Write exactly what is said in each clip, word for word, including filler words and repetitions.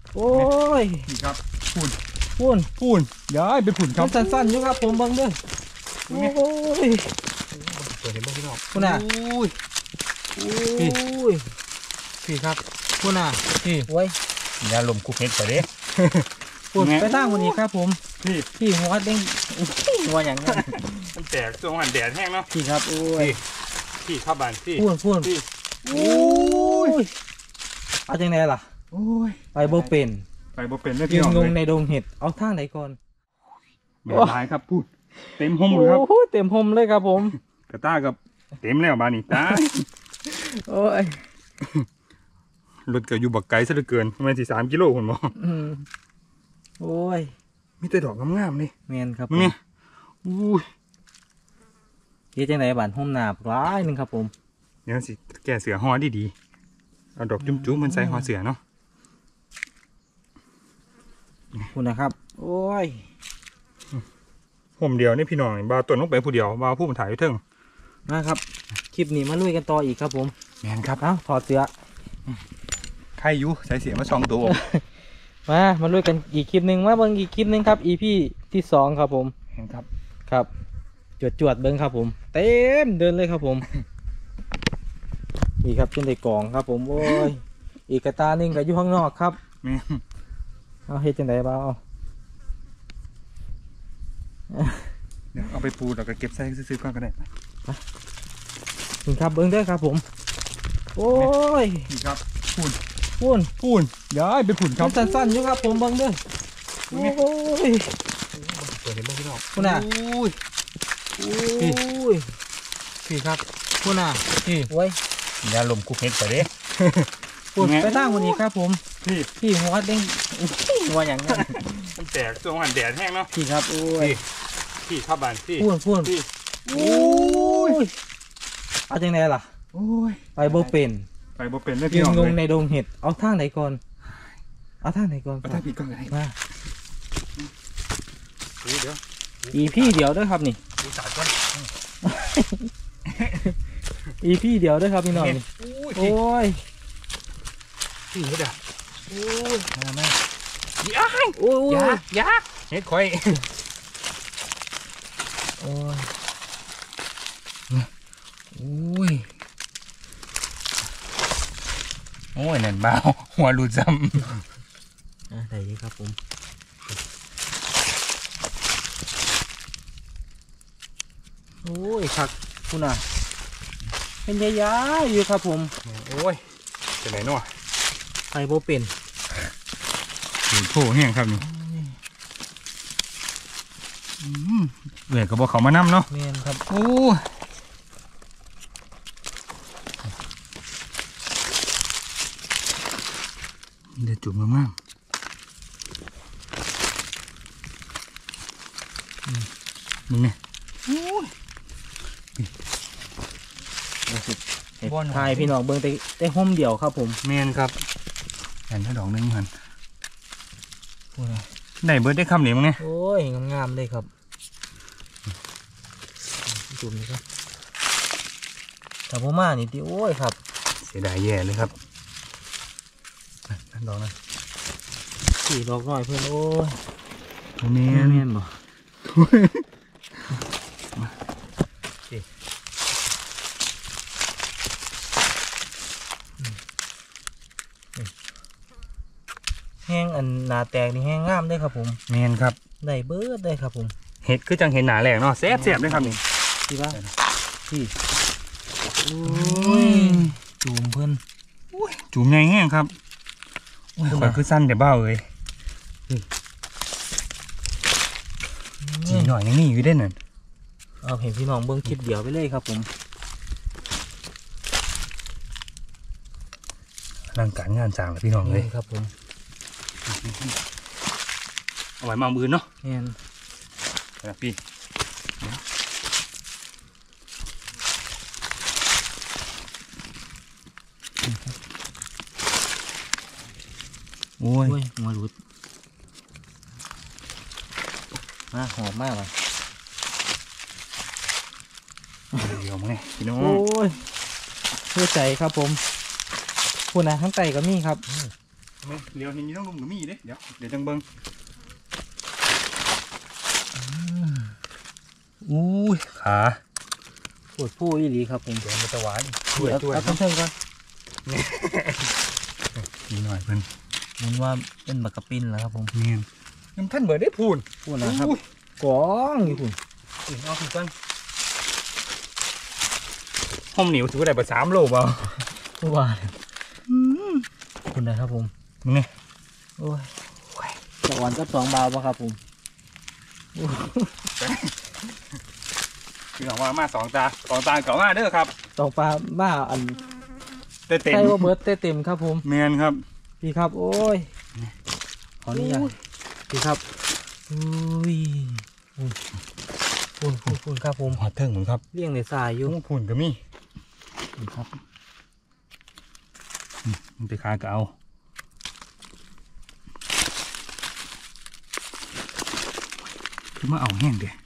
โอ้ยนี่ครับฝุ่นฝุ่นฝุ่นย้ายเป็นฝุ่นครับสั้นๆอยู่ครับผมเบิ่งเด้อโอ้ยเปิดเห็นบ้างพี่น้องคุณน่ะอุ้ยพี่พี่ครับคุณน่ะพี่โอ้ยยาลมคุกเห็ดไปเด้ฝุ่นไปตั้งวันนี้ครับผมพี่พี่หัวเด้งหัวอย่างนั้นมันแตกช่วงวันแดดแห้งเนาะพี่ครับโอ้ยพี่ข้าวบานพี่ฝุ่นฝุ่นโอ้ยเอาจังไงล่ะโอ้ยไปโบเป็นไปโบเป็นได้พี่งงในดงเห็ดเอาทางไหนก่อนแบบลายครับพูดเต็มห้องเลยครับโอ้เต็มห้องเลยครับผมกระต้ากับเต็มแล้วบานนี่ตาโอ้ยรถเกิดอยู่บักไกลซะเหลือเกินประมาณสี่สามกิโลคุณหมอโอ้ยมีแต่ดอกงามๆนี่แมนครับมึงเนี่ยอุ้ยเฮ็ดจังไดบ้านห่มหนาบร้ายนึงครับผมเดี๋ยวสิแกะเสือห่อดีๆเอาดอกจุ้มๆมันใส่ห่อเสือเนาะคุณนะครับโอ้ยผมเดียวนี่พี่น้องบาวตัวน้องไปผู้เดียวบาวผู้มันถ่ายอยู่เทิงนะครับคลิปนี้มาลุยกันต่ออีกครับผมแมนครับเอ้าถอดเสื้อใครอยู่ใส่เสียมาสองตัวมามาลุยกันอีกคลิปหนึ่งมาเบิ้งอีกคลิปหนึ่งครับ อี พี ที่สองครับผมเห็นครับครับจวดจวดเบิ้งครับผมเต็มเดินเลยครับผมนี่ครับเป็นในกล่องครับผมโอ้ยอีกกระตาหนึ่งกับอยู่ข้างนอกครับเอาเฮ็ดจังไดบ้างเอาเดี๋ยวเอาไปปูแล้วก็เก็บใส่ซื้อๆก่อนก็ได้นี่ครับเบิ้งได้ครับผมโอ้ยนี่ครับปูนปูนปูนย้ายเป็นฝุ่นครับสั้นๆอยู่ครับผมเบิ้งเด้อโอ้ยเปิดเห็นบ้างพี่น้องคุณน่ะอุ้ยพี่พี่ครับคุณน่ะพี่โอ้ยยาลมคุกเห็ดไปเด้ฝุ่นไปตั้งวันนี้ครับผมพี่พี่หัวเด้งหัวอย่างนั้นมันแตกช่วงวันแดดแห้งเนาะพี่ครับโอ้ยพี่ข้าวบานพี่ฝุ่นฝุ่นโอ้ยเอาจังไงล่ะโอ้ยไปโบเป็นไปโบเป็นได้พี่น้องงงในดงเห็ดเอาทางไหนก่อนเอาทางไหนก่อนเอาทางพี่ก่อนเลยมาเดี๋ยวอีพี่เดียวด้วยครับนี่ดูสายก่อนอีพี่เดียวด้วยครับพี่น้องโอ้ยพี่เห็ดอ่ะโอ้ยมามาย้ายโอ้ยยายาเห็ดคอยโอ้ยโอ้ยโอ้ยนั่นเบาหัวรูดซ้ำได้ดีครับผมโอ้ยคักคุณน่ะเป็นยายาอยู่ครับผมโอ้ยเป็นไหนเนาะไปโบเป็นเห็นโผล่แห้งครับนี่เหลือกับบ่เขามานั่มเนาะเมียนครับโอ้เดี๋ยวจุ่มมากมึงเนี่ยไทยพี่น้องเบิ้งแต่แต่ห่มเดียวครับผมเมียนครับเห็นถ้าดอกนึงมันไหนเบิร์ดได้คำเหนียวมั้งเนี่ยโอ้ยงามๆเลยครับจุ่มนี่ครับแต่พม่านี่ที่โอ้ยครับเสียดายแย่เลยครับนั่นดอกนะสี่ดอกหน่อยเพื่อนโอ้ยเมียนเมียนบ่แห้งอันหนาแตกนี่แห้งงามด้วยครับผมเมียนครับได้เบิร์ดได้ครับผมเห็ดคือจังเห็นหนาแหลกเนาะแซ่บแซ่บด้วยครับนี่พี่ว่าพี่โอ้ยจุ่มเพื่อนจุ่มใหญ่แห้งครับข่อยคือสั้นแต่เบ้าเลยจีหน่อยยังนี่อยู่ได้หน่อยเอาเห็นพี่น้องเบิ้งคลิปเดียวไปเลยครับผมร่างการงานสร้างพี่น้องเลยครับผมเอาไว้มามือเนาะเนี่ยนะพี่โอ้ยหัวรุดมาหอมมากเลยเดี๋ยวมั้งไงพี่น้องโอ้ยเพื่อใจครับผมคุณนะทั้งไตก็มีครับเดี๋ยวนี้ต้องลุมกับมีเด้เดี๋ยวเดี๋ยวจังเบิ้งอุ้ยขาปวดผู้อีหลีครับผมเดี๋ยวมันจะหวานช่วยช่วยเอาเพิ่งๆก่อนนี่หน่อยเพิ่นมันว่าเป็นบักกะปินแล้วครับผมนี่น้ำท่านเบิดได้พูนพูดนะครับกองอยู่คุณเอาขึ้นก่อนห้อมเหนียวถือว่าได้ประสามโลเปล่าพูดว่าคุณนะครับผมนี่โอ้ยจะอ่อนก็สองบาทป่ะครับผมคือบอกว่ามาสองตาสองตาเก่ามาเด้อครับสองปลาบ้าอันเต็มเต็มใช่ว่าเบิร์ดเต้เต็มครับผมเมียนครับพี่ครับโอ้ยขอนี่ยังพี่ครับอุ้ยพูนพูนพูนครับผมหอดเทิงผมครับเลี้ยงในทรายอยู่พูนก็มีครับมันไปคาเก่าคือมาเอาแห้งเด้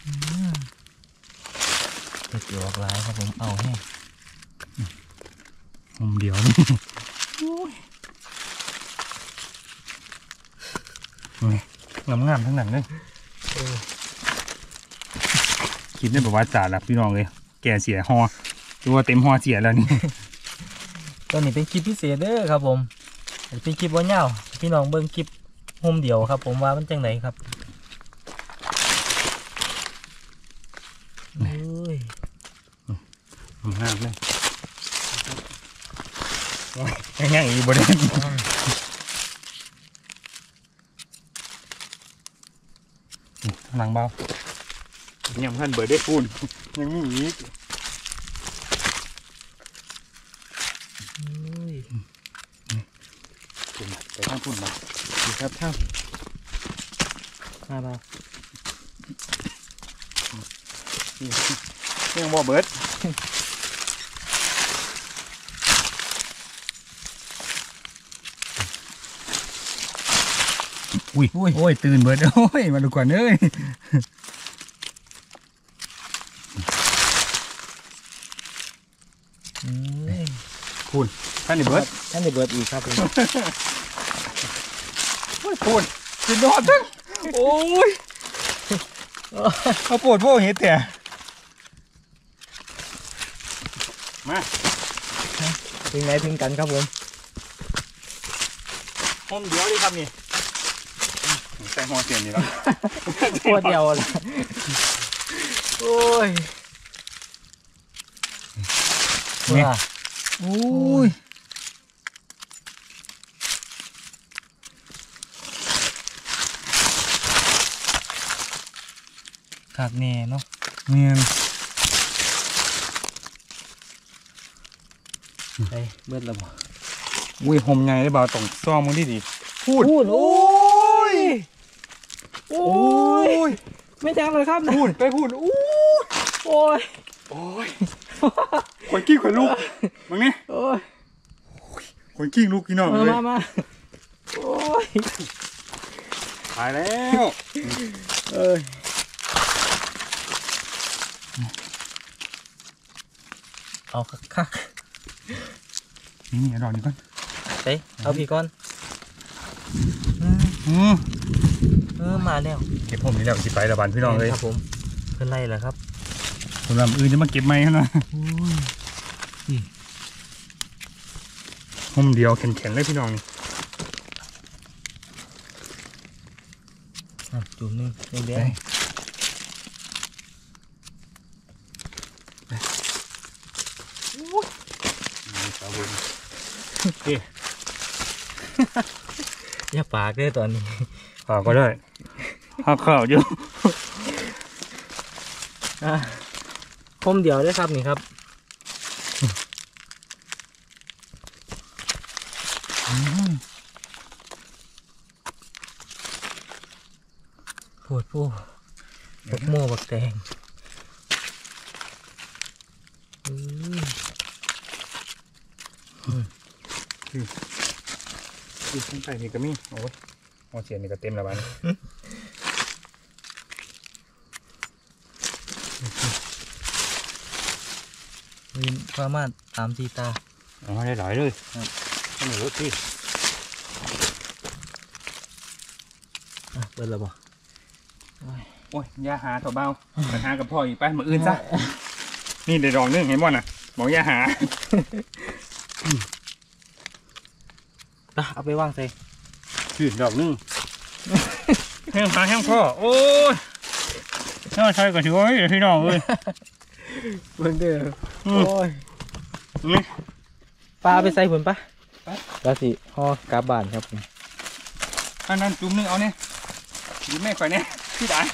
จะเกี่ยวออกลายครับผมเอาแห้งมุมเดียวนี่งามงามๆทั้งนั้นเลยคิดได้แบบว่าจ่าละพี่น้องเลยแกเสียหอตัวเต็มหอเสียแล้วนี่ตอนนี้เป็นคลิปพิเศษเด้อครับผมเป็นคลิปว่าเงาพี่น้องเบิ้งคลิปโฮมเดียวครับผมว่ามันจังไหนครับโอ้ยงามเลยง่ายๆอีกบ่ได้หลังเบายังท่านเบิดได้ปูนยังมีอีกไปข้างปูนมาดีครับท่านมาเปล่ายังบ่เบิดอุ้ยโอ้ยตื่นเบิดโอ้ยมาดูก่อนเอ้ยคุณท่านนี่เบิดท่านได้เบิร์ดอีกครับผมคุณกินนอนทั้งโอ้ยเขาปวดพวกเห็ดแต่มาถึงไหนถึงกันครับผมห้องเดียวดิครับนี่ใส่หัวเสียนอยู่แล้วปวดเดียวเลยโอ้ยนี่โอ้ยขากแน่เนาะเนียนไปเบิดแล้วบ่อุ้ยหอมใหญ่ได้บ่าวต้องซ่อมมึงดีดีพูดพูดโอ้ยโอ้โอ้ยยไม่จังเลยครับนะพูดไปพูดอู้โอ้ยโอ้ยคนขี้คนลูกมึงนี่โอ้ยคนขี้ลูกพี่น้องมาเลยมามาโอ้ยตายแล้วเอ้ยเอาคักนี่นี่รออยู่ก่อนๆเฮ้ยเอาพี่ก่อนอืมเออมาแล้วเก็บผมนี่แล้วสิไประบานพี่น้องเลยครับผมเพิ่นไล่แล้วครับสำหรับอื่นจะมาเก็บไม้เขาหน่อยโอ้ยผมเดียวแข็งๆเลยพี่น้องนี่อ่ะจุ่มหนึงแดงสาวบุญๆอย่าปากเลยตอนนี้ข้าวก็ได้ข้าวข้าวเยอะอ่ะคมเดียวได้ครับนี่ครับปวดปูบักโม่บักแตงอืมอีกข้างใต้นี่ก็มีโอ้ยหัวเสียนนี่ก็เต็มแล้วบ้านมีความมาตามตีตาอ๋อได้หลายเลยนี่รถที่อ่ะเปิดแล้วบ่โอ้ยอย่าหาเถอะเบาไปหากับพ่ออีกไปมาอื่นซะนี่ได้ดอกนึงเห็นบ่น่ะบอกอย่าหาอ่ะเอาไปวางใส่ถือดอกนึงแห้งหาแห้งพ่อโอ้ยน่าใช่ก็ถือว่าเดี๋ยวพี่น้องเอ้ยเบิ่งเด้ออืโอ้มยนี่ปลาไปใส่ผลปะแล้วสิห่อกลับบ้านครับผมอันนั้นจุ่มนึงเอาเนี่ยดีแม่ข่อยเนี่ยพี่ดา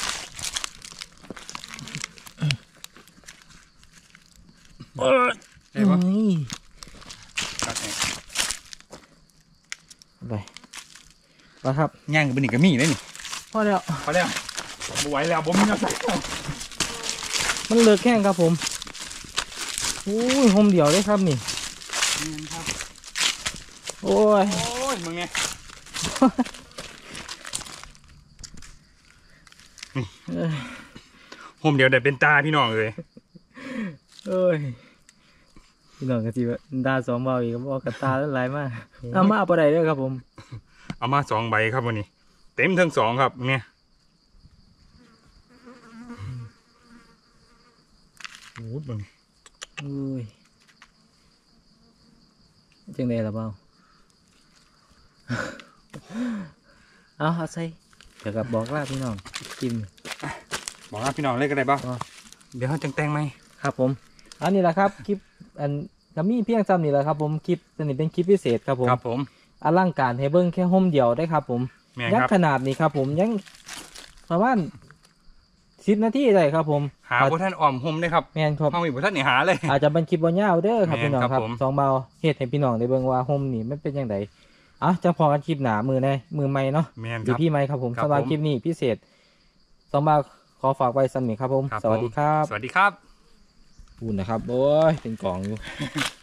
เออได้ปะนี่ตัดเองไปมาครับย่างกับเป็นอีกกระมี่เลยนี่พอแล้วพอแล้วบไหวแล้วผมมีน้ำใส่มันเลิกแข้งครับผมอุ้ยห่มเดียวเลยครับนี่ครับโอ้ยโอ้ยมึงเนี่ยผมเดี๋ยวได้เป็นตาพี่น้องเลยเอ้ยพี่น้องกันสิว่าดาสองเบาอีกก็บอกกระตาแล้วหลายมากเอามาเอาไปได้เด้อครับผมเอามาสองใบครับวันนี้ เต็มทั้งสองครับเนี่ย โอ้ยมึงอุ้ยจังไดล่ะเบา เอาเอาใส่เดี๋ยวกับบอกลาพี่น้องกินบอกว่าพี่น้องเล่นกันได้ป่ะอ๋อเดี๋ยวเขาจังแต่งไหมครับผมอันนี้แหละครับคลิปอันก็มีเพียงจำนี่แหละครับผมคลิปตัวนี้เป็นคลิปพิเศษครับผมครับผมอลังการให้เบิ้งแค่ห่มเดียวได้ครับผมแม่นยัครับขนาดนี้ครับผมยังประมาณสิบนาทีได้ครับผมหาบุท่านอ่อมหมได้ครับแมนครับห้องมีบุท่านนี่หาเลยอาจจะเป็นคลิปบอลยาวเด้อครับแม่นพี่น้องครับครับผมสองเบาเฮ็ดให้พี่น้องได้เบิ่งว่าห่มนี่มันเป็นยังไงอ่ะจะพอกันคลิปหนามือในมือใหม่เนาะแม่นอคยู่รับพี่ไหมครับผมครับสำหรับผมคลิปนี้พิเศษสองเบาขอฝากไว้สำหรับนี้ครับผมครับสวัสดีครับสวัสดีครับพูดนะครับโอ้ยเป็นกล่องอยู่